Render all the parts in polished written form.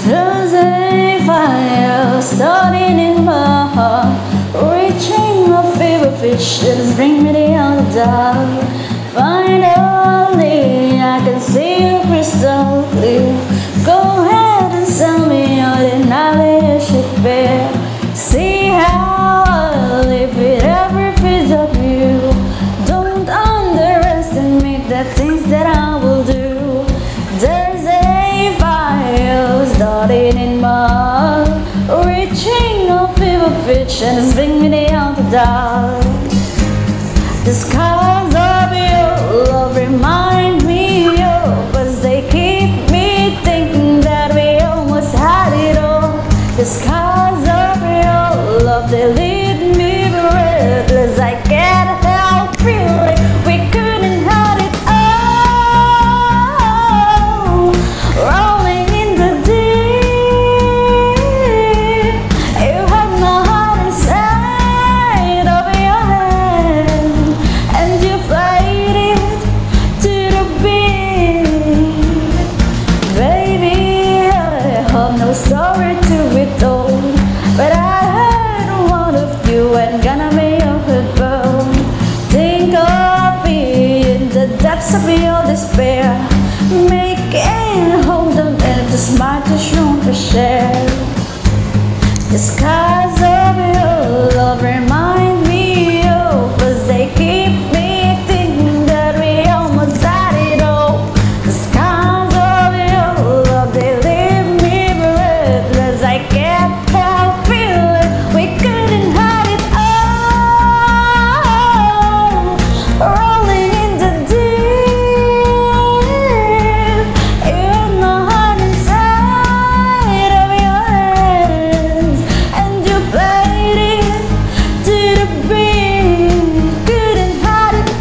There's a fire starting in my heart, reaching a fever pitch that's bring me down the dark. Finally, I can see you crystal clear. Go ahead and sell me out and I'll let you bear. See how I live with every piece of you. Don't underestimate the things that I will do. There's a fire starting in my heart, reaching a fever pitch and it's bringing me down to dark. The scars of your love remind me of us. They keep me thinking that we almost had it all. The scars of your love, they leave me breathless. I can't help feeling we couldn't have it all. Rolling in the deep, you had my heart inside of your hand, and you played it to the beat. Baby, I have no story to be told, but I heard one of you and gonna make your head burn. Think of me in the depths of your despair, making hold on and the smile to show to share. The skies of your love remind me of us. They keep me thinking that we almost had it all. The skies of your love, they leave me breathless. I can't help feeling we couldn't have it all. Rolling in the deep, you had my heart inside of your hands, and you played it to the beat. Couldn't hide it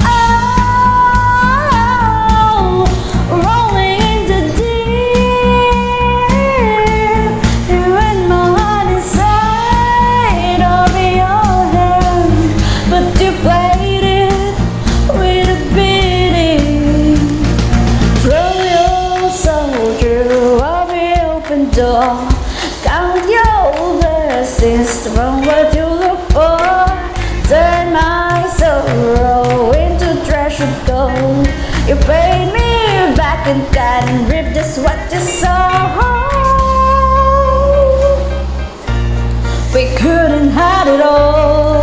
all. Rolling in the deep, you had my heart inside of your hands, but you played it with a beating. Throw your soul through every open door. Count your blessings from what you look for. Turn my sorrow into treasured gold. You paid me back in kind and ripped just what you saw. We couldn't hide it all.